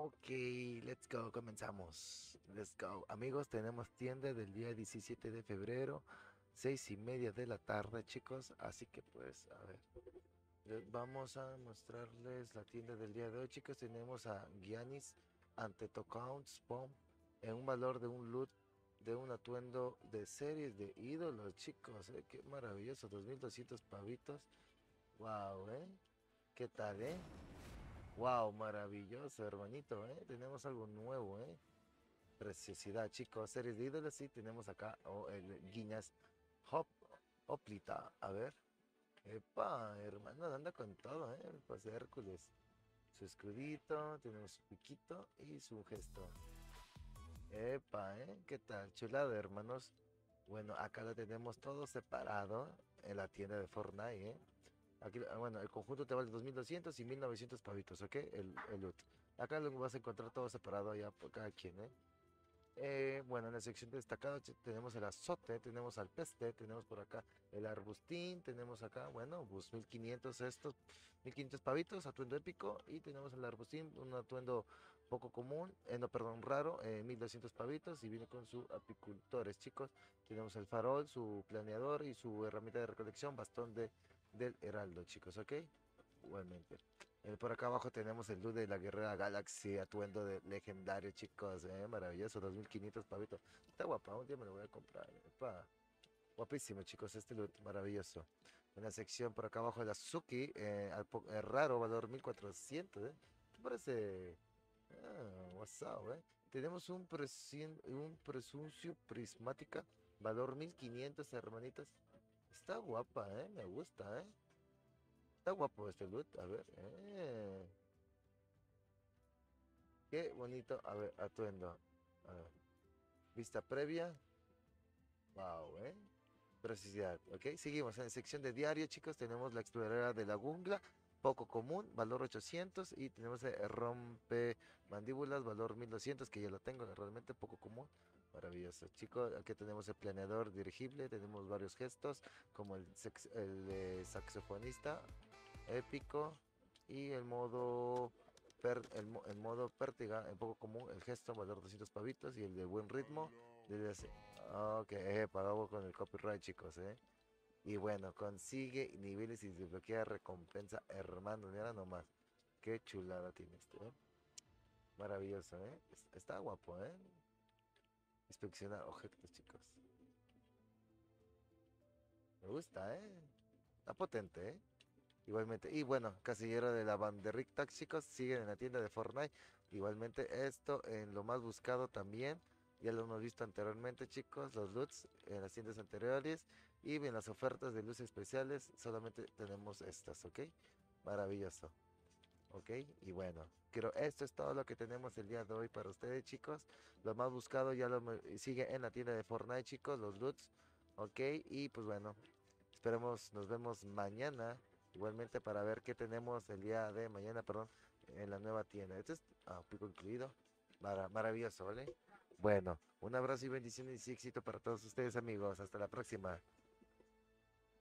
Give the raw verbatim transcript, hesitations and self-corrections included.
Ok, let's go, comenzamos. Let's go. Amigos, tenemos tienda del día diecisiete de febrero, seis y media de la tarde, chicos. Así que pues, a ver, les vamos a mostrarles la tienda del día de hoy, chicos. Tenemos a Giannis Antetokounmpo Spawn en un valor de un loot de un atuendo de series de ídolos, chicos. eh, Qué maravilloso, dos mil doscientos pavitos. Wow, ¿eh? ¿Qué tal, eh? Wow, maravilloso, hermanito, ¿eh? Tenemos algo nuevo, ¿eh? Preciosidad, chicos. Series de ídolos, sí, tenemos acá oh, el Guinness Hop, Hoplita. A ver. Epa, hermano, anda con todo, ¿eh? Pues Hércules. Su escudito, tenemos su piquito y su gesto. Epa, ¿eh? ¿Qué tal? Chulada, hermanos. Bueno, acá lo tenemos todo separado en la tienda de Fortnite, ¿eh? Aquí, ah, bueno, el conjunto te vale dos mil doscientos y mil novecientos pavitos, ¿ok? El, el loot. Acá lo vas a encontrar todo separado ya por cada quien, ¿eh? Eh, bueno, en la sección de destacado ch- tenemos el azote, tenemos al peste, tenemos por acá el arbustín, tenemos acá, bueno, pues mil quinientos estos, mil quinientos pavitos, atuendo épico, y tenemos el arbustín, un atuendo poco común, eh, no, perdón, raro, eh, mil doscientos pavitos, y viene con sus apicultores, chicos. Tenemos el farol, su planeador y su herramienta de recolección, bastón de, del heraldo, chicos, ¿ok? Igualmente. Eh, por acá abajo tenemos el loot de la Guerrera Galaxy, atuendo de legendario, chicos, eh, maravilloso, dos mil quinientos pavitos. Está guapa, un día me lo voy a comprar. Epa. Guapísimo, chicos, este loot, maravilloso. En la sección por acá abajo de la Suki, eh, al po- eh, raro, valor mil cuatrocientos, ¿eh? ¿Qué parece? Ah, what's up, eh? Tenemos un, presien- un presuncio prismática, valor mil quinientos, hermanitas. Está guapa, ¿eh? Me gusta, ¿eh? Está guapo este loot, a ver. Eh. Qué bonito, a ver, atuendo. A ver, vista previa. Wow, ¿eh? Precisidad, ¿ok? Seguimos en la sección de diario, chicos. Tenemos la exploradora de la jungla, poco común, valor ochocientos. Y tenemos el rompe mandíbulas, valor mil doscientos, que ya lo tengo, realmente poco común. Maravilloso, chicos. Aquí tenemos el planeador dirigible. Tenemos varios gestos, como el, sex- el de saxofonista épico. Y el modo per- el, mo- el modo pértiga, en poco común, el gesto, valor doscientos pavitos. Y el de buen ritmo, desde hace- ok, eh, pagamos con el copyright, chicos, eh. Y bueno, consigue niveles y desbloquea recompensa, hermano. Mira nomás. Qué chulada tiene este, eh. Maravilloso, eh. Es- Está guapo, eh. Inspeccionar objetos, chicos. Me gusta, eh. Está potente, eh. Igualmente. Y bueno, casillero de la Banderic Tax, chicos, siguen en la tienda de Fortnite. Igualmente, esto en lo más buscado también. Ya lo hemos visto anteriormente, chicos, los loots en las tiendas anteriores. Y en las ofertas de luces especiales, solamente tenemos estas, ¿ok? Maravilloso. ¿Ok? Y bueno, creo esto es todo lo que tenemos el día de hoy para ustedes, chicos. Lo más buscado ya lo me- sigue en la tienda de Fortnite, chicos, los loots. ¿Ok? Y pues bueno, esperemos, nos vemos mañana, igualmente para ver qué tenemos el día de mañana, perdón, en la nueva tienda. Esto es ah, pico incluido. Mara- maravilloso, ¿vale? Bueno, un abrazo y bendiciones y éxito para todos ustedes, amigos. Hasta la próxima.